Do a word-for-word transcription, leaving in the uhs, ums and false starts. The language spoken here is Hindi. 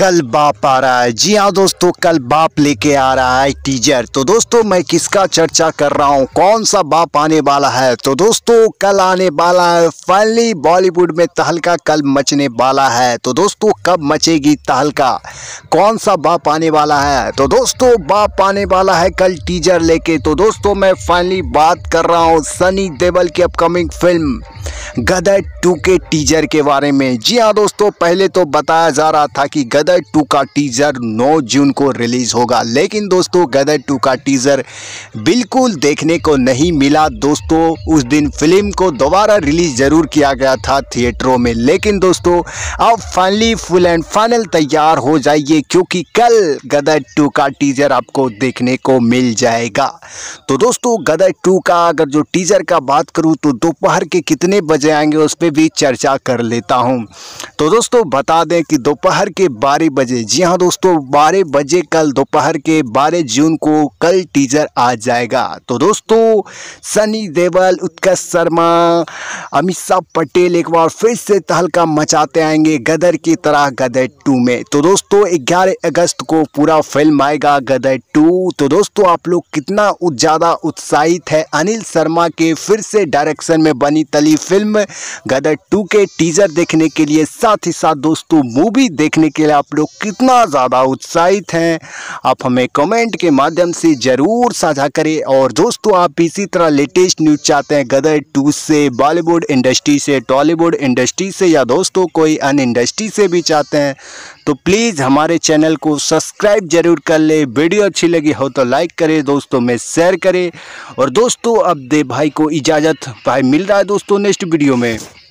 कल बाप आ रहा है। जी हाँ दोस्तों, कल बाप लेके आ रहा है टीजर। तो दोस्तों मैं किसका चर्चा कर रहा हूँ, कौन सा बाप आने वाला है? तो दोस्तों कल आने वाला है फाइनली बॉलीवुड में तहलका कल मचने वाला है। तो दोस्तों कब मचेगी तहलका, कौन सा बाप आने वाला है? तो दोस्तों बाप आने वाला है कल टीजर लेके। तो दोस्तों मैं फाइनली बात कर रहा हूँ सनी देओल की अपकमिंग फिल्म गदर टू के टीजर के बारे में। जी हाँ दोस्तों, पहले तो बताया जा रहा था कि गदर टू का टीजर नौ जून को रिलीज होगा, लेकिन दोस्तों गदर टू का टीजर बिल्कुल देखने को नहीं मिला। दोस्तों उस दिन फिल्म को दोबारा रिलीज जरूर किया गया था थिएटरों में, लेकिन दोस्तों अब फाइनली फुल एंड फाइनल तैयार हो जाइए क्योंकि कल गदर टू का टीजर आपको देखने को मिल जाएगा। तो दोस्तों गदर टू का अगर जो टीजर का बात करूँ तो दोपहर के कितने बजे आएंगे उस पर भी चर्चा कर लेता हूं। तो दोस्तों बता दें कि दोपहर के बारह बजे, जी हां दोस्तों बारह बजे कल दोपहर के बारह जून को कल टीजर आ जाएगा। तो दोस्तों सनी देओल, उत्कर्ष शर्मा, अमीषा पटेल एक बार फिर से तहलका मचाते आएंगे गदर की तरह गदर टू में। तो दोस्तों ग्यारह अगस्त को पूरा फिल्म आएगा गदर टू। तो दोस्तों आप लोग कितना ज़्यादा उत्साहित है अनिल शर्मा के फिर से डायरेक्शन में बनी तली फिल्म गदर टू के टीजर देखने के लिए, साथ ही साथ दोस्तों मूवी देखने के लिए आप लोग कितना ज़्यादा उत्साहित हैं आप हमें कमेंट के माध्यम से ज़रूर साझा करें। और दोस्तों आप इसी तरह लेटेस्ट न्यूज़ चाहते हैं गदर टू से, बॉलीवुड इंडस्ट्री से, टॉलीवुड इंडस्ट्री से, या दोस्तों कोई अन्य इंडस्ट्री से भी चाहते हैं तो प्लीज़ हमारे चैनल को सब्सक्राइब जरूर कर ले। वीडियो अच्छी लगी हो तो लाइक करें, दोस्तों में शेयर करें। और दोस्तों अब दे भाई को इजाज़त, भाई मिल रहा है दोस्तों नेक्स्ट वीडियो में।